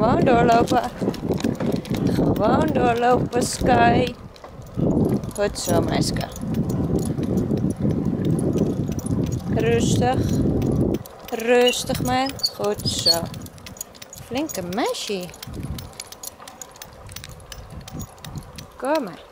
Gewoon doorlopen. Gewoon doorlopen, Sky. Goed zo, meisje. Rustig. Rustig, maar. Goed zo. Flinke meisje. Kom maar.